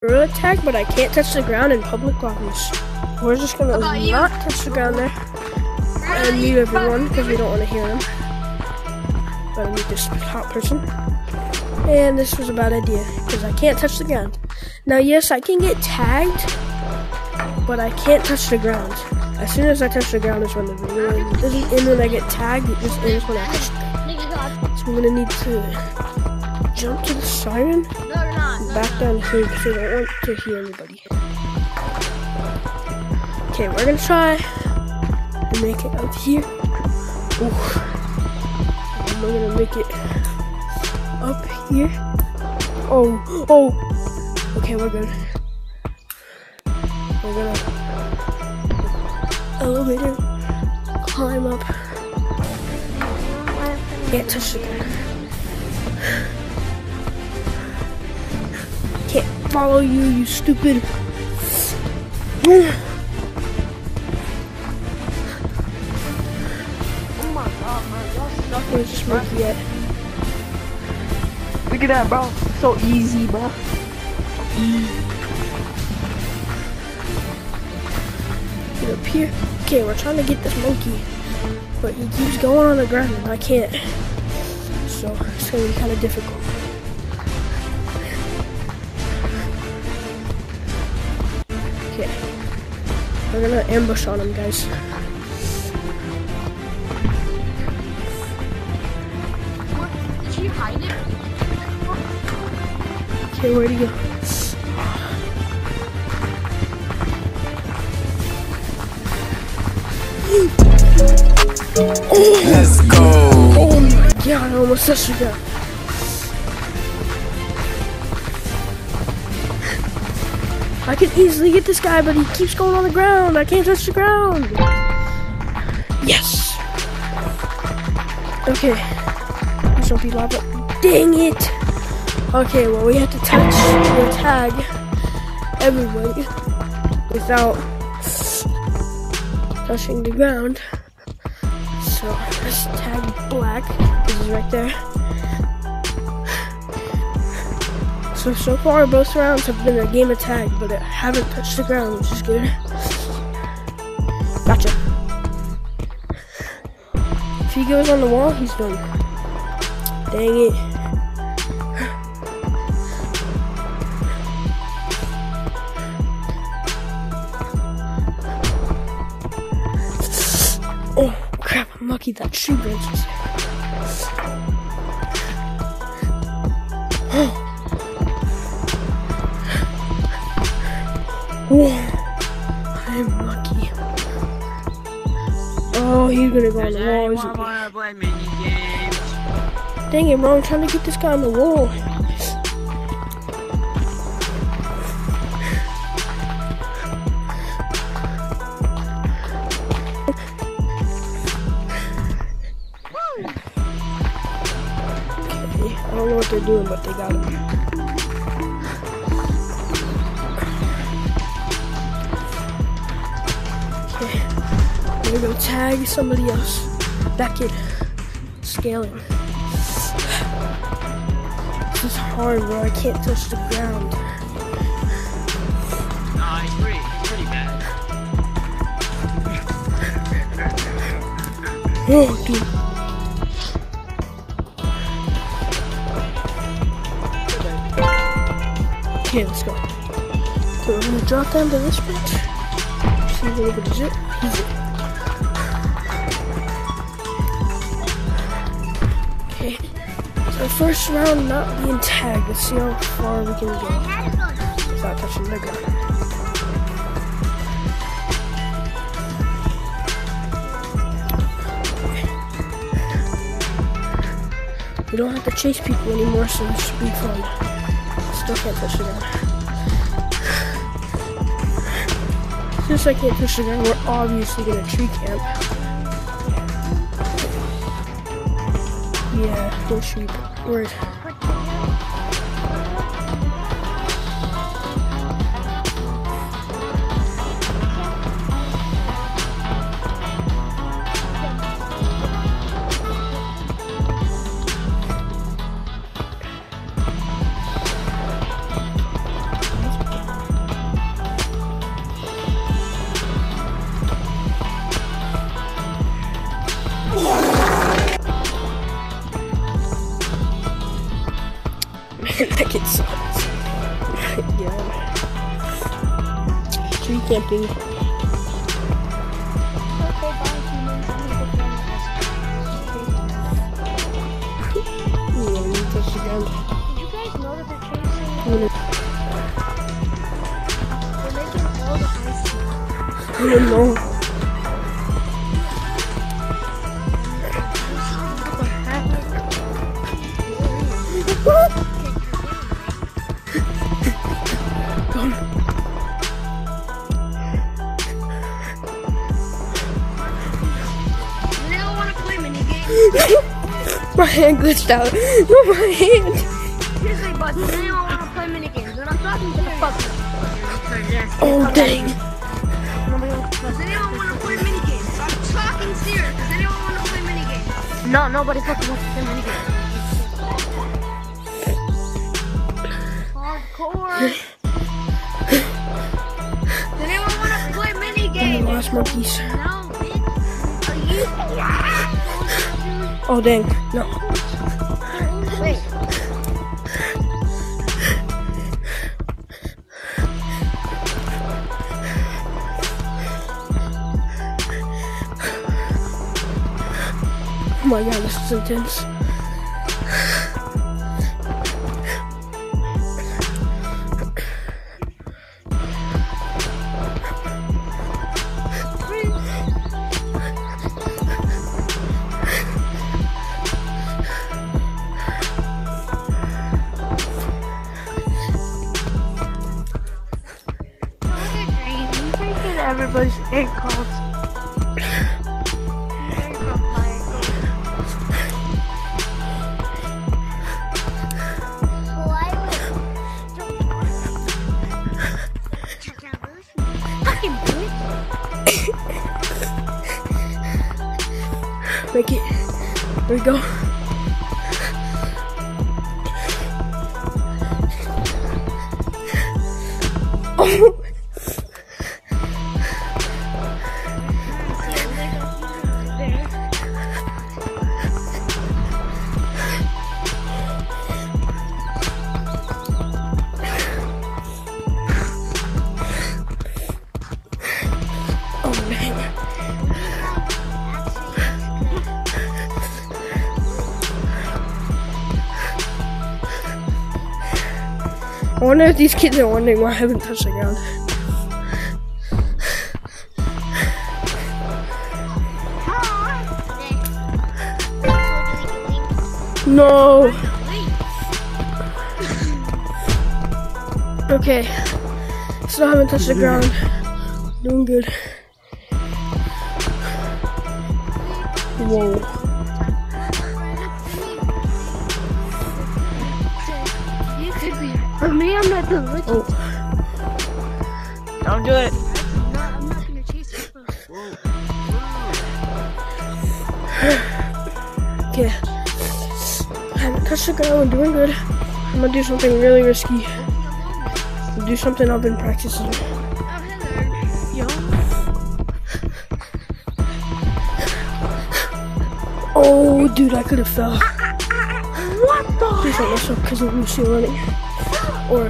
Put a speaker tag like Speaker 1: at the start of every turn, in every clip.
Speaker 1: gorilla tag, but I can't touch the ground in public lobbies. We're just gonna not touch the ground there and mute everyone because we don't want to hear them. But I need this top person. And this was a bad idea because I can't touch the ground. Now, yes, I can get tagged, but I can't touch the ground. As soon as I touch the ground is when the video ends. It doesn't end when I get tagged, it just ends when I touch the ground. So I'm gonna need to jump to the siren, back down here because I don't want to hear anybody. Okay, we're gonna try to make it out here. Ooh. And we're gonna make it up here. Oh. Okay, we're good. We're gonna elevator, climb up. Can't touch the ground. Can't follow you, you stupid.
Speaker 2: Oh my god, man.
Speaker 1: Where's this monkey at?
Speaker 2: Look at that, bro. So easy, bro.
Speaker 1: Get up here. Okay, we're trying to get this monkey, but he keeps going on the ground and I can't. So it's gonna be kind of difficult. Okay, we're gonna ambush on him, guys.
Speaker 3: Did she hide it?
Speaker 1: Okay, where'd he go?
Speaker 4: Let's go.
Speaker 1: Oh my god, I almost touched the ground. I can easily get this guy, but he keeps going on the ground. I can't touch the ground. Yes. Okay. Please don't be lava. Dang it. Okay, well, we have to touch or tag everybody without touching the ground. So let's tag black. This is right there. So far both rounds have been a game of tag, but I haven't touched the ground, which is good. Gotcha. If he goes on the wall, he's done. Dang it. Oh crap, I'm lucky that tree branch was there. Oh, I'm lucky. Oh, he's gonna go on the wall, isn't he? Dang it, bro, I'm trying to get this guy on the wall. Okay, I don't know what they're doing, but they got him. We're gonna tag somebody else. That kid. Scaling. This is hard, bro. I can't touch the ground.
Speaker 5: Nah, he's pretty bad.
Speaker 1: Oh, dude. Okay, let's go. So we're gonna drop down to this bridge. See if anybody's it. He's it. Okay. So first round not being tagged. Let's see how far we can go without touching the ground. We don't have to chase people anymore, so this should be fun. Still can't touch the ground. Since I can't touch the ground, we're obviously gonna tree camp. Yeah, no tree. Word. Yeah. Tree camping. Yeah, you touch the ground.
Speaker 3: Did you guys know that they're chasing?
Speaker 1: Mm.
Speaker 3: They're making all the ice.
Speaker 1: I don't know.
Speaker 3: They don't want to play minigames.
Speaker 1: My hand glitched out. No, my hand.
Speaker 3: Seriously, but does anyone want to play minigames? And I'm talking to the public.
Speaker 1: Oh, dang.
Speaker 3: Does anyone want to play minigames? I'm talking serious. Does anyone want to play minigames?
Speaker 2: No, nobody fucking wants to play minigames.
Speaker 3: Hardcore. Does anyone want to play minigames?
Speaker 1: Lost monkeys.
Speaker 3: No, bitch. Are you?
Speaker 1: Oh, dang. No.
Speaker 3: Wait.
Speaker 1: Oh my god, this is intense.
Speaker 2: Everybody's ankles.
Speaker 1: Make it. There we go. Oh! I wonder if these kids are wondering why I haven't touched the ground. No. Okay. Still haven't touched the ground. Doing good. Whoa.
Speaker 2: For me, I'm not doing it.
Speaker 1: Oh.
Speaker 2: Don't do it.
Speaker 3: I'm not gonna chase you.
Speaker 1: Okay. I haven't touched the ground. Doing good. I'm gonna do something really risky. Do something I've been practicing. Oh, dude, I could have fell.
Speaker 2: What the?
Speaker 1: Please don't mess up because of Lucy running. Or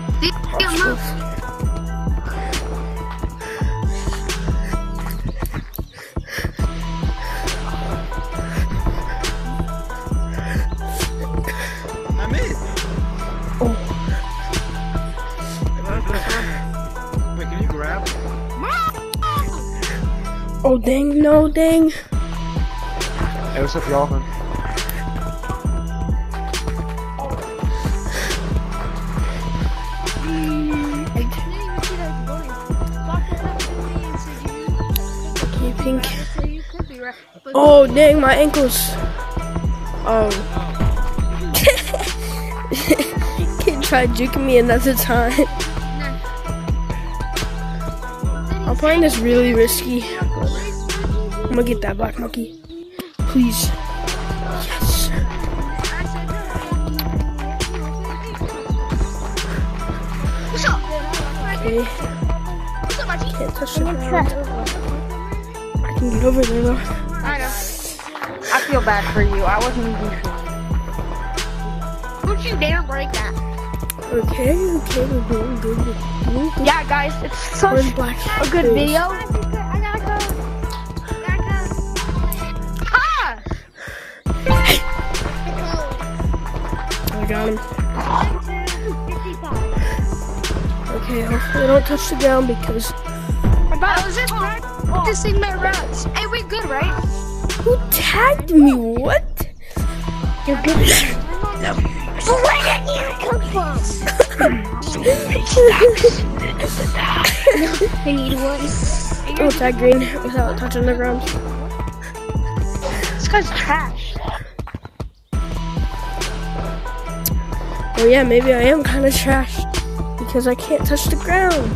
Speaker 5: I'm in.
Speaker 1: oh,
Speaker 5: Wait, can you grab?
Speaker 1: oh, dang, no, dang.
Speaker 5: Hey, what's up, y'all?
Speaker 1: Okay, pink. Oh, dang, my ankles. Oh. Kid tried juking me another time. I'm playing this really risky. I'm gonna get that black monkey. Please. Yes.
Speaker 3: What's up?
Speaker 1: Okay.
Speaker 3: What's up, Archie?
Speaker 1: Can't touch the ground. I can get over there though.
Speaker 3: I know.
Speaker 2: I feel bad for you. I wasn't even sure.
Speaker 3: Don't you dare break that.
Speaker 1: Okay, we're doing good. We're doing good.
Speaker 2: Yeah, guys, it's such
Speaker 1: Where's Black?
Speaker 2: a good video.
Speaker 3: I gotta go.
Speaker 2: Ah!
Speaker 1: I got him. Okay, hopefully I don't touch the ground because
Speaker 3: I was just practicing my routes. Hey, we good, right?
Speaker 1: who tagged me? What?
Speaker 2: You're good.
Speaker 3: Where did you come from?
Speaker 2: I need one.
Speaker 1: Oh, tag green without touching the ground.
Speaker 2: This guy's trash.
Speaker 1: Oh yeah, maybe I am kind of trash because I can't touch the ground.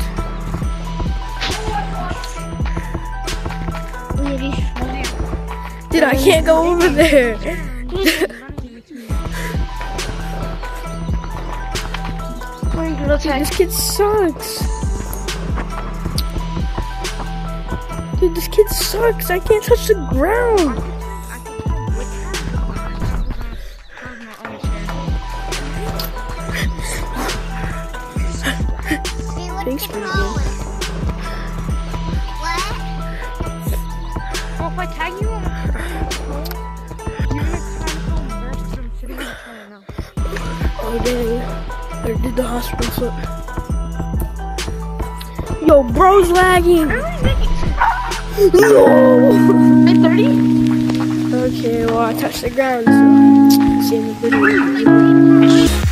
Speaker 1: Dude, I can't go over there. Dude, this kid sucks. Dude, this kid sucks. I can't touch the ground. Thanks, pretty good.
Speaker 2: Well, if I tag you on the you're gonna kind of feel embarrassed because I'm sitting in the corner now.
Speaker 1: Oh dang. I did the hospital flip. Yo, bro's lagging. No!
Speaker 2: 30?
Speaker 1: Okay, well I touched the ground, so see you in the video.